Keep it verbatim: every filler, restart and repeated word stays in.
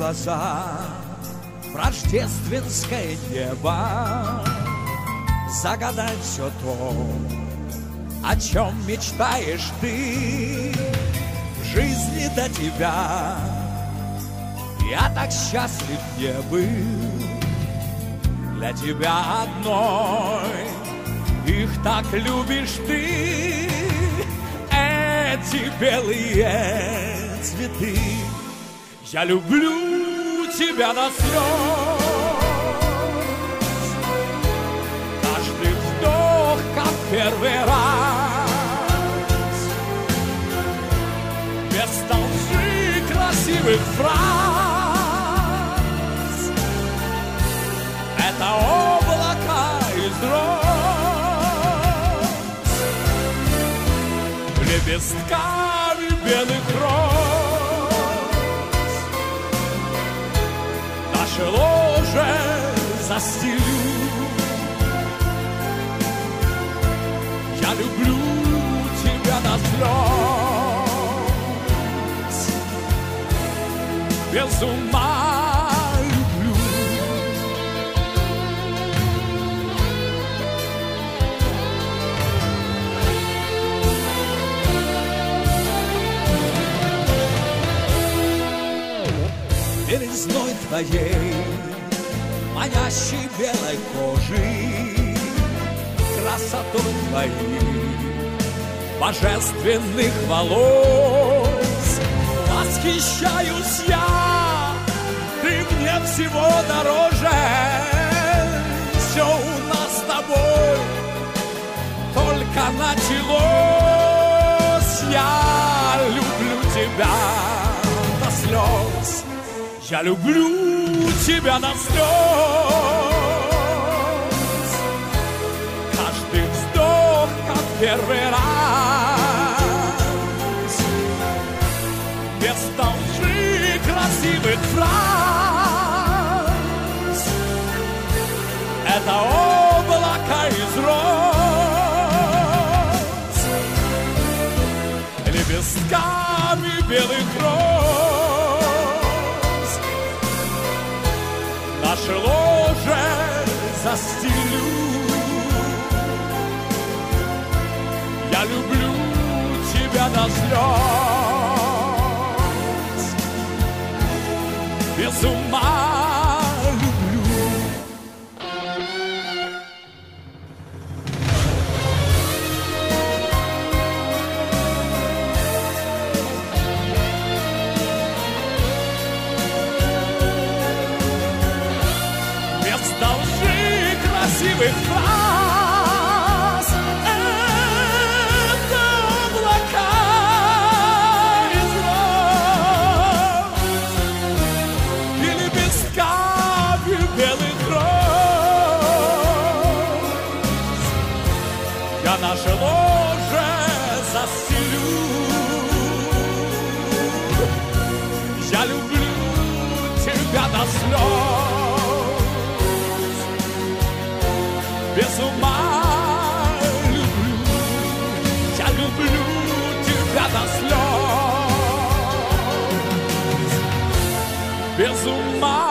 глаза в рождественское небо, загадать все то, о чем мечтаешь ты. В жизни до тебя я так счастлив не был, для тебя одной их так любишь ты. Эти белые цветы, я люблю тебя до слез. Каждый вздох, как первый раз, без толщи красивых фраз. Это облака из роз, лепестками белых роз. Наше ложе застелю. Я люблю тебя до слез, без ума люблю. Белизной твоей, манящей белой кожи, красотой твоей божественных волос восхищаюсь я. Ты мне всего дороже, все у нас с тобой только началось. Я люблю тебя до слез, я люблю тебя до слез. Каждый вздох, как первый раз, без толщи красивых фраз. Это облака из роз, лепестками белых роз. Наше ложе застелю. Я люблю тебя до слез, без ума люблю. Без толщи красивых фраз. Это облака из роз и лепестками белых роз. Я наше ложе застелю. Я люблю тебя до слез, без ума люблю. Я люблю тебя до слез, без ума.